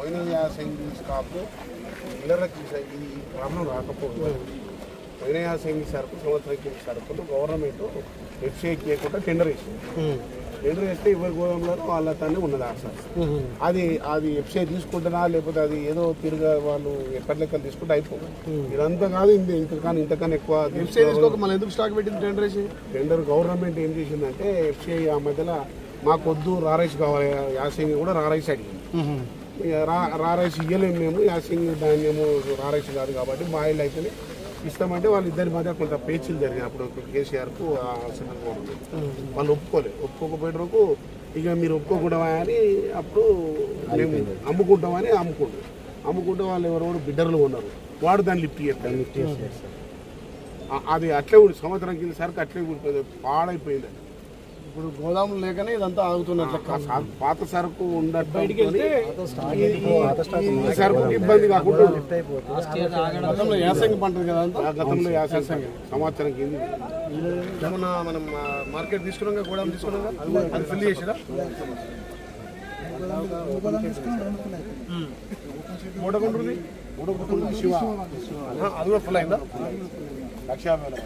పోయిన యాసంగి స్టాక్ మిల్లర్లకి ఈ ప్రాబ్లం రాకపోతే పోయిన యాసంగి సరుకు సంవత్సరానికి సరుకులు గవర్నమెంట్ వెబ్సైట్ చేయకుండా టెండర్ వేసింది. టెండర్ వేస్తే ఎవరి గోదాంలో వాళ్ళతోనే ఉన్నది సార్. అది వెబ్సైట్ తీసుకుంటున్నా లేకపోతే అది ఏదో తిరిగా వాళ్ళు ఎక్కడి లెక్కలు తీసుకుంటే అయిపోతుంది. ఇదంతా కాదు ఇంతకన్నా ఎక్కువ వెబ్సైట్ తీసుకోక మళ్ళీ ఎందుకు స్టాక్ పెట్టింది టెండర్ వేసి? టెండర్ గవర్నమెంట్ ఏం చేసిందంటే ఎఫ్సిఐ ఆ మధ్యలో మాకొద్దు రారైస్ కావాలి, యాసంగి కూడా రారైస్ అడిగింది. రారైస్ ఇయ్యలేము మేము, యాసంగి ధాన్యము రారైస్ కాదు కాబట్టి బాయిల్ అయితేనే ఇస్తామంటే వాళ్ళు ఇద్దరి మధ్య కొంత పేచీలు జరిగినాయి. అప్పుడు కేసీఆర్కు సెంట్రల్ గవర్నమెంట్ వాళ్ళు ఒప్పుకోకపోయేటరకు ఇక మీరు ఒప్పుకోకుండా అని అప్పుడు మేము అమ్ముకుంటామని అమ్ముకుంటే వాళ్ళు ఎవరెవరు బిడ్డర్లు ఉన్నారు, వాడు దాన్ని లిఫ్ట్ చేస్తారు. అది అట్లే సంవత్సరం కింద సరికి అట్లే ఊడిపోయింది, పాడైపోయింది. ఇప్పుడు గోదాములు లేకనే ఇదంతా ఆగుతున్నట్లు. పాత సరుకు ఉండట్టు సరుకు ఇబ్బంది కాకుండా గతంలో యాసంగి పంటది కదా, గతంలో యాసంగి సంవత్సరం కింద ఏమన్నా మనం మార్కెట్ తీసుకున్నాం, గోదాం తీసుకున్నాం, అది ఫిల్ చేసిరా? మూడగుంటుంది శివ అది కూడా ఫుల్ అయిందా? 1,50,000.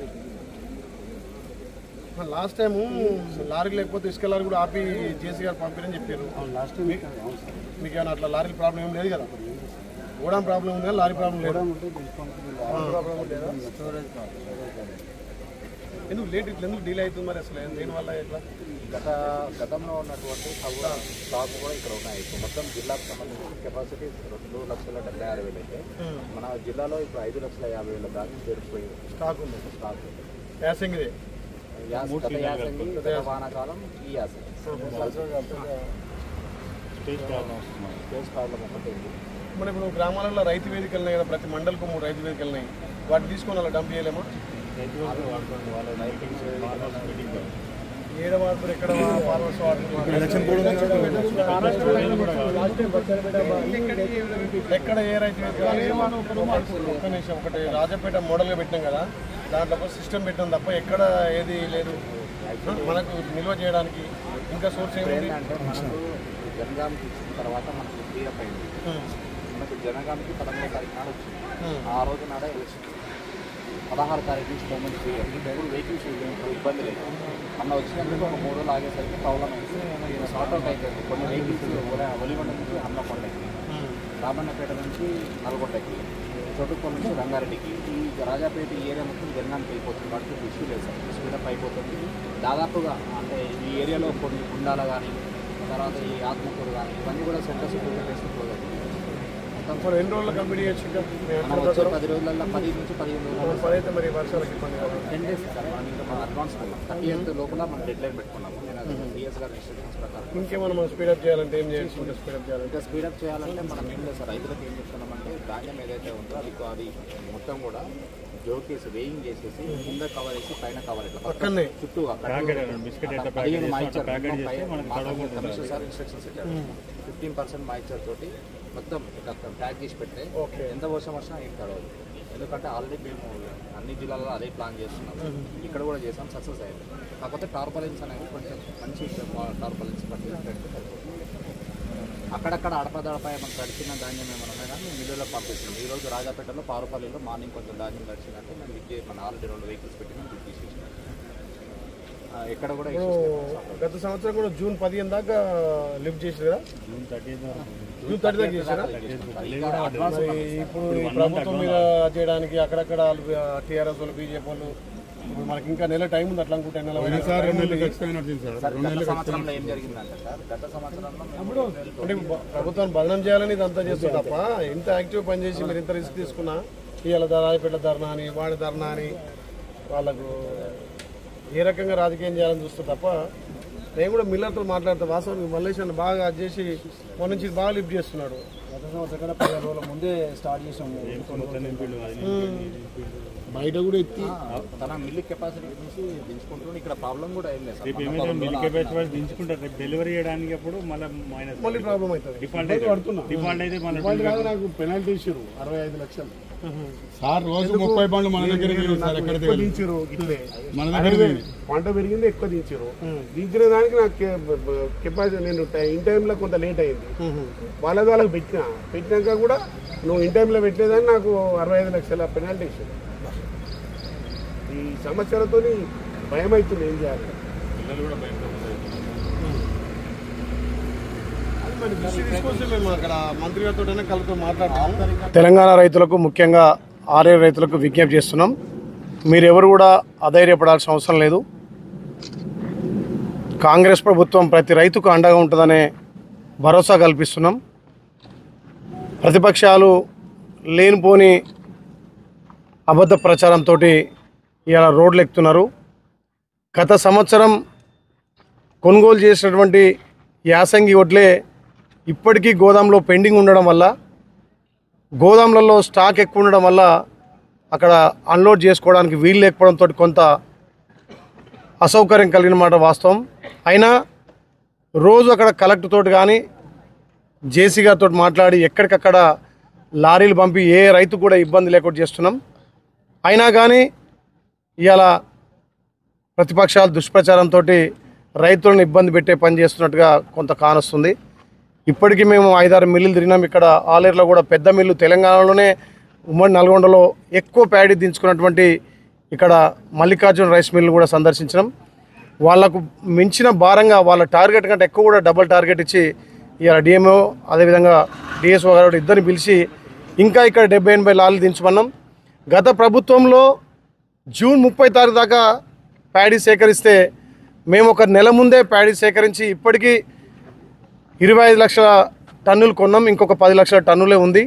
లాస్ట్ టైం లారీలు లేకపోతే ఇసుక లారీ కూడా ఆపి జేసీ గారు పంపిరని చెప్పారు. మీకు ఏమైనా అట్లా లారీ ప్రాబ్లం ఏం లేదు కదా? గోడాం ప్రాబ్లం ఉంది, లారీ ప్రాబ్లం లేదు. ఎందుకు లేట్ ఇట్లా ఎందుకు డీలే అవుతుంది మరి అసలు దేనివల్ల ఇట్లా? గతంలో ఉన్నటువంటి స్టాక్ కూడా ఇక్కడ ఉన్నాయి. ఇప్పుడు మొత్తం జిల్లాకు సంబంధించిన కెపాసిటీ 2,76,000 అయితే మన జిల్లాలో ఇప్పుడు 5,50,000 దాకా చేరిపోయింది స్టాక్ ఉంది. యాసంగిదే వానాకాలం ఈ యాసంగి స్టేజ్ ప్రాబ్లం ఒకటి. మన ఇప్పుడు గ్రామాలలో రైతు వేదికలు ఉన్నాయి కదా, ప్రతి మండలకు 3 రైతు వేదికలు ఉన్నాయి. వాటిని తీసుకొని అలా డంప్ చేయలేమా? ఏడ వాడుతారు, ఎక్కడ ఫార్మర్స్ ఎక్కడ ఏ రైతు ఒక్క నిమిషం, ఒకటి రాజపేట మోడల్గా పెట్టినాం కదా, దాంట్లో ఒక సిస్టమ్ పెట్టాం తప్ప ఎక్కడ ఏది లేదు మనకు నిల్వ చేయడానికి. ఇంకా సోర్స్ ఏమైంది అంటే మనకు జనగాంకి ఇచ్చిన తర్వాత మనకు ఫ్రీ అప్ అయింది. మనకు జనగాంకి 13వ తారీఖు నాడు వచ్చింది. ఆ రోజు నాడే ఎలక్షన్ 16వ తారీఖు నుంచి గవర్నమెంట్ ఫ్రీ అయింది. 3 వెహికల్స్ ఇబ్బంది లేదు. మొన్న వచ్చినందుకు ఒక 3 రోజులు ఆగేసరికి ప్రాబ్లం అయింది. షార్ట్ అవుట్ అయిపోయింది. కొన్ని వెహికల్స్ ఒలిగొండ నుంచి హన్మకొండకి, రామన్నపేట నుంచి నల్గొండకి, చోటుపల్లి నుంచి రంగారెడ్డికి, ఈ రాజాపేట ఏరియా మొత్తం జనగానికి వెళ్ళిపోతుంది. వాటికి ఇష్యూ లేదు సార్, స్పీడప్ అయిపోతుంది. దాదాపుగా అంటే ఈ ఏరియాలో కొన్ని గుండాల కానీ, తర్వాత ఈ ఆత్మకూరు కానీ, ఇవన్నీ కూడా సెంటర్ సెక్యూరిటీ వేసుకోగలుగుతుంది. మొత్తం ఎన్ని రోజుల్లో కంప్లీట్ చేయొచ్చు? 10 రోజులలో 10 నుంచి 15 రోజులు. అయితే మరి వర్షాలకు ఇబ్బంది కదా? 10 days సార్. మనం అడ్వాన్స్ కొన్నాం. 30th లోపల మనం డెడ్ లైన్ పెట్టుకున్నాము. డిఎస్ గారి ఇన్స్ట్రక్షన్స్ ప్రకారం ఇంకేమైనా మనం స్పీడప్ చేయాలంటే ఏం చేయాలి? స్పీడప్ చేయాలంటే ఇంకా స్పీడప్ చేయాలంటే మనం ఏం లేదు సార్, రైతులకు ఏం చెప్తున్నామంటే ధాన్యం ఏదైతే ఉందో అది మొత్తం కూడా జోకేసి వేయింగ్ చేసేసి కింద కవర్ వేసి పైన కవర్ పక్కనే చుట్టూ 15 మాయిచర్ కమిషనర్ సార్ ఇన్స్ట్రక్షన్స్ ఇచ్చారు. 15% మాయిచర్ తోటి మొత్తం ప్యాక్ చేసి పెడితే ఎంత వర్షం వచ్చినా ఏం తడవదు. ఎందుకంటే ఆల్రెడీ మేము అన్ని జిల్లాల్లో అదే ప్లాన్ చేస్తున్నాం. ఇక్కడ కూడా చేసాం, సక్సెస్ అయ్యింది. కాకపోతే టార్పాలిన్స్ అనేవి కొంచెం మంచి టార్పాలిన్స్ పెడితే అక్కడక్కడ అడపదడపై మనకు గడిచిన ధాన్యం ఏమైనా ఉన్నాయి కానీ మిల్లులో పంపిస్తుంది. ఈరోజు రాజాపేటలో పారుపల్లిలో మార్నింగ్ కొంచెం ధాన్యం గడిచిందంటే మేము లిఫ్ట్ చేసి మన ఆల్రెడీ 2 వెహికల్స్ పెట్టి మేము లిఫ్ట్ తీసేసినాం. ఎక్కడ కూడా గత సంవత్సరం కూడా జూన్ 15 దాకా లిఫ్ట్ చేసారు కదా? జూన్ 30 దాకా చేశారా? ఇప్పుడు ప్రభుత్వం మీద చేయడానికి అక్కడక్కడ టీఆర్ఎస్ వాళ్ళు, బీజేపీ వాళ్ళు, ఇప్పుడు మనకి ఇంకా నెల టైం ఉంది. అట్లా అనుకుంటే సంవత్సరంలో ఏం జరిగిందంటే సార్, గత సంవత్సరంలో అంటే ప్రభుత్వాన్ని బదనం చేయాలని ఇదంతా చేస్తుంది తప్ప ఇంత యాక్టివ్ పనిచేసి మీరు ఇంత రిస్క్ తీసుకున్నా ఇవాళ రాజపేట ధర్నా అని వాడి ధర్నా అని వాళ్ళకు ఏ రకంగా రాజకీయం చేయాలని చూస్తే తప్ప. నేను కూడా మిల్లర్తో మాట్లాడితే వాస్తవానికి మల్లేష్ బాగా అది చేసి మన నుంచి బాగా లిఫ్ట్ చేస్తున్నాడు. గత సంవత్సరం కూడా 15 రోజుల ముందే స్టార్ట్ చేసాం. బయట కూడా ఎత్తి తన మిల్లు కెపాసిటీ చూసి దించుకుంటూ ఇక్కడ ప్రాబ్లం కూడా ఏం లేదు. మిల్లు కెపాసిటీ దించుకుంటారు, రేపు డెలివరీ చేయడానికి అప్పుడు మళ్ళీ ప్రాబ్లం అవుతుంది. డిఫాల్ట్ అయితే నాకు పెనాల్టీ ఇచ్చారు 65 లక్షలు సార్. రోజు 30 బండ్లు మన దగ్గర దించారు. ఇట్లే మన దగ్గర పంట పెరిగింది, ఎక్కువ దించారు. దించిన దానికి నాకు కెపాసిటీ నేను ఇన్ టైంలో కొంత లేట్ అయింది. వాళ్ళకి పెట్టినాక కూడా నువ్వు ఇన్ టైంలో పెట్టలేదని నాకు 65 లక్షల పెనాల్టీ ఇచ్చారు. ఈ సమస్యలతో భయం అవుతుంది, ఏం చేయాలి? తెలంగాణ రైతులకు, ముఖ్యంగా ఆర్ఏ రైతులకు విజ్ఞప్తి చేస్తున్నాం. మీరెవరు కూడా అధైర్యపడాల్సిన అవసరం లేదు. కాంగ్రెస్ ప్రభుత్వం ప్రతి రైతుకు అండగా ఉంటుందనే భరోసా కల్పిస్తున్నాం. ప్రతిపక్షాలు లేనిపోని అబద్ధ ప్రచారంతో ఇలా రోడ్లు ఎక్కుతున్నారు. గత సంవత్సరం కొనుగోలు చేసినటువంటి యాసంగి వడ్లే ఇప్పటికీ గోదాంలో పెండింగ్ ఉండడం వల్ల, గోదాంలలో స్టాక్ ఎక్కువ ఉండడం వల్ల అక్కడ అన్లోడ్ చేసుకోవడానికి వీలు లేకపోవడంతో కొంత అసౌకర్యం కలిగిన మాట వాస్తవం. అయినా రోజు అక్కడ కలెక్టర్ తోటి కానీ జేసీ గారితో మాట్లాడి ఎక్కడికక్కడ లారీలు పంపి ఏ రైతు కూడా ఇబ్బంది లేకుండా చేస్తున్నాం. అయినా కానీ ఇవాళ ప్రతిపక్షాలు దుష్ప్రచారంతో రైతులను ఇబ్బంది పెట్టే పని చేస్తున్నట్టుగా కొంత కానొస్తుంది. ఇప్పటికీ మేము 5-6 మిల్లులు తిరిగినాం. ఇక్కడ ఆలేరులో కూడా పెద్ద మిల్లు, తెలంగాణలోనే ఉమ్మడి నల్గొండలో ఎక్కువ ప్యాడీ దించుకున్నటువంటి ఇక్కడ మల్లికార్జున రైస్ మిల్లు కూడా సందర్శించినాం. వాళ్లకు మించిన భారంగా వాళ్ళ టార్గెట్ కంటే ఎక్కువ కూడా డబుల్ టార్గెట్ ఇచ్చి ఇవాళ డిఎంఓ అదేవిధంగా డిఎస్ఓ గారు ఇద్దరిని పిలిచి ఇంకా ఇక్కడ 70-80 లారీలు దించమన్నాం. గత ప్రభుత్వంలో జూన్ 30 తారీఖు దాకా ప్యాడీ సేకరిస్తే మేము ఒక నెల ముందే ప్యాడీ సేకరించి ఇప్పటికీ 25 లక్షల టన్నులు కొన్నాం. ఇంకొక 10 లక్షల టన్నులే ఉంది.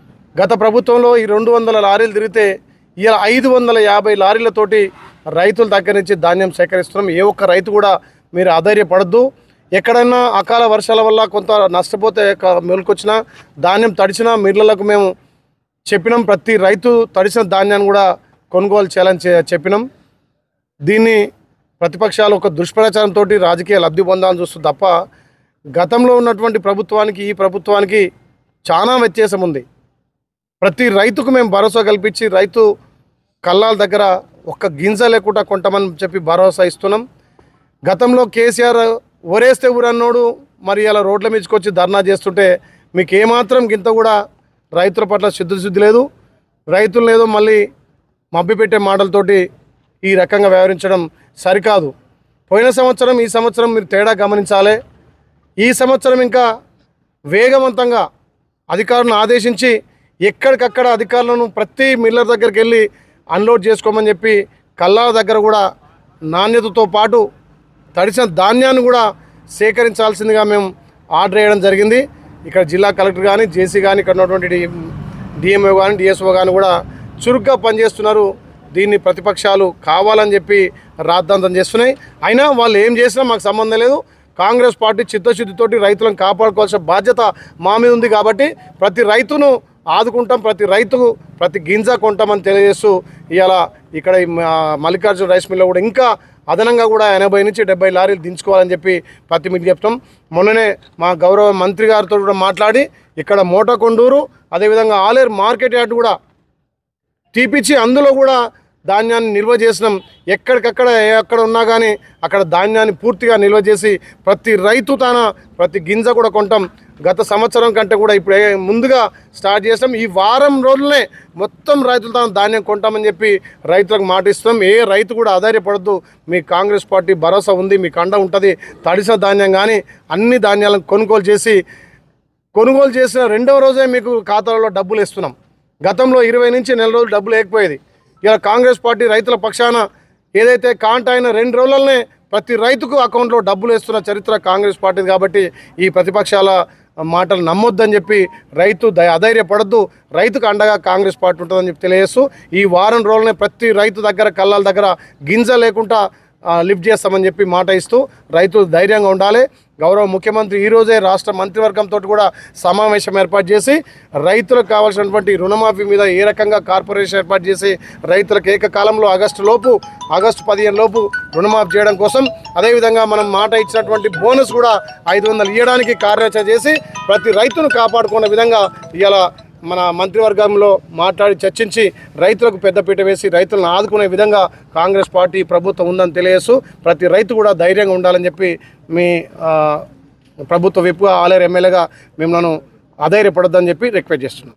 గత ప్రభుత్వంలో ఈ 200 లారీలు తిరిగితే ఇలా 550 లారీలతోటి రైతుల దగ్గర నుంచి ధాన్యం సేకరిస్తున్నాం. ఏ ఒక్క రైతు కూడా మీరు అధైర్యపడద్దు. ఎక్కడైనా అకాల వర్షాల వల్ల కొంత నష్టపోతే మెలుకొచ్చినా ధాన్యం తడిచినా మిర్లలకు మేము చెప్పినాం. ప్రతి రైతు తడిసిన ధాన్యాన్ని కూడా కొనుగోలు చేయాలని చెప్పినాం. దీన్ని ప్రతిపక్షాలు ఒక దుష్ప్రచారంతో రాజకీయ లబ్ధి పొందాలని చూస్తుంది తప్ప గతంలో ఉన్నటువంటి ప్రభుత్వానికి ఈ ప్రభుత్వానికి చాలా వ్యత్యాసం ఉంది. ప్రతి రైతుకు మేము భరోసా కల్పించి రైతు కళ్ళాల దగ్గర ఒక్క గింజ లేకుండా కొంటామని చెప్పి భరోసా ఇస్తున్నాం. గతంలో కేసీఆర్ ఒరేస్తే ఊరన్నోడు మరి ఇలా రోడ్ల మీదకొచ్చి ధర్నా చేస్తుంటే మీకు ఏమాత్రం గింత కూడా రైతుల పట్ల శుద్ధి లేదు. రైతులను ఏదో మళ్ళీ మభ్యపెట్టే మాటలతోటి ఈ రకంగా వ్యవహరించడం సరికాదు. పోయిన సంవత్సరం ఈ సంవత్సరం మీరు తేడా గమనించాలి. ఈ సంవత్సరం ఇంకా వేగవంతంగా అధికారులను ఆదేశించి ఎక్కడికక్కడ అధికారులను ప్రతి మిల్లర్ దగ్గరికి వెళ్ళి అన్లోడ్ చేసుకోమని చెప్పి కల్లాల దగ్గర కూడా నాణ్యతతో పాటు తడిసిన ధాన్యాన్ని కూడా సేకరించాల్సిందిగా మేము ఆర్డర్ వేయడం జరిగింది. ఇక్కడ జిల్లా కలెక్టర్ కానీ జేసీ కానీ ఇక్కడ ఉన్నటువంటి డిఎంఓ కానీ డిఎస్ఓ కానీ కూడా చురుగ్గా పనిచేస్తున్నారు. దీన్ని ప్రతిపక్షాలు కావాలని చెప్పి రాద్ధాంతం చేస్తున్నాయి. అయినా వాళ్ళు ఏం చేసినా మాకు సంబంధం లేదు. కాంగ్రెస్ పార్టీ చిత్తశుద్ధితోటి రైతులను కాపాడుకోవాల్సిన బాధ్యత మా మీద ఉంది కాబట్టి ప్రతి రైతును ఆదుకుంటాం, ప్రతి రైతుకు ప్రతి గింజ కొంటామని తెలియజేస్తూ ఇవాళ ఇక్కడ మల్లికార్జున రైస్ మిల్లో కూడా ఇంకా అదనంగా కూడా 80 నుంచి 70 లారీలు దించుకోవాలని చెప్పి ప్రతి మీకు చెప్తాం. మొన్ననే మా గౌరవ మంత్రి గారితో కూడా మాట్లాడి ఇక్కడ మోటకొండూరు అదేవిధంగా ఆలేరు మార్కెట్ యార్డ్ కూడా తీపిచ్చి అందులో కూడా ధాన్యాన్ని నిల్వ చేసినాం. ఎక్కడికక్కడ ఎక్కడ ఉన్నా కానీ అక్కడ ధాన్యాన్ని పూర్తిగా నిల్వ చేసి ప్రతి రైతు ప్రతి గింజ కూడా కొంటాం. గత సంవత్సరం కంటే కూడా ఇప్పుడు ముందుగా స్టార్ట్ చేసినాం. ఈ వారం రోజులనే మొత్తం రైతులు ధాన్యం కొంటామని చెప్పి రైతులకు మాట ఇస్తున్నాం. ఏ రైతు కూడా ఆధారపడద్దు. మీ కాంగ్రెస్ పార్టీ భరోసా ఉంది, మీకు అండ ఉంటుంది. తడిసిన ధాన్యం కానీ అన్ని ధాన్యాలను కొనుగోలు చేసిన రెండవ రోజే మీకు ఖాతాలలో డబ్బులు ఇస్తున్నాం. గతంలో 20 నుంచి నెల రోజులు డబ్బులు లేకపోయేది. ఇలా కాంగ్రెస్ పార్టీ రైతుల పక్షాన ఏదైతే కాంట అయిన 2 రోజులనే ప్రతి రైతుకు అకౌంట్లో డబ్బులు వేస్తున్న చరిత్ర కాంగ్రెస్ పార్టీది. కాబట్టి ఈ ప్రతిపక్షాల మాటలు నమ్మొద్దని చెప్పి రైతు అధైర్యపడద్దు. రైతుకు అండగా కాంగ్రెస్ పార్టీ ఉంటుందని చెప్పి తెలియజేస్తూ ఈ వారం రోజులనే ప్రతి రైతు దగ్గర కళ్ళాల దగ్గర గింజ లేకుండా లిఫ్ట్ చేస్తామని చెప్పి మాట ఇస్తూ రైతులు ధైర్యంగా ఉండాలి. గౌరవ ముఖ్యమంత్రి ఈరోజే రాష్ట్ర మంత్రివర్గంతో కూడా సమావేశం ఏర్పాటు చేసి రైతులకు కావాల్సినటువంటి రుణమాఫీ మీద ఏ రకంగా కార్పొరేషన్ ఏర్పాటు చేసి రైతులకు ఏకకాలంలో ఆగస్టు 15 లోపు రుణమాఫీ చేయడం కోసం, అదేవిధంగా మనం మాట ఇచ్చినటువంటి బోనస్ కూడా 500 ఇవ్వడానికి కార్యాచరణ చేసి ప్రతి రైతును కాపాడుకునే విధంగా ఇలా మన మంత్రివర్గంలో మాట్లాడి చర్చించి రైతులకు పెద్దపీట వేసి రైతులను ఆదుకునే విధంగా కాంగ్రెస్ పార్టీ ప్రభుత్వం ఉందని తెలియజేస్తూ ప్రతి రైతు కూడా ధైర్యంగా ఉండాలని చెప్పి మీ ప్రభుత్వ విప్గా ఆలేరు ఎమ్మెల్యేగా మిమ్మల్ని అధైర్యపడొద్దని చెప్పి రిక్వెస్ట్ చేస్తున్నాం.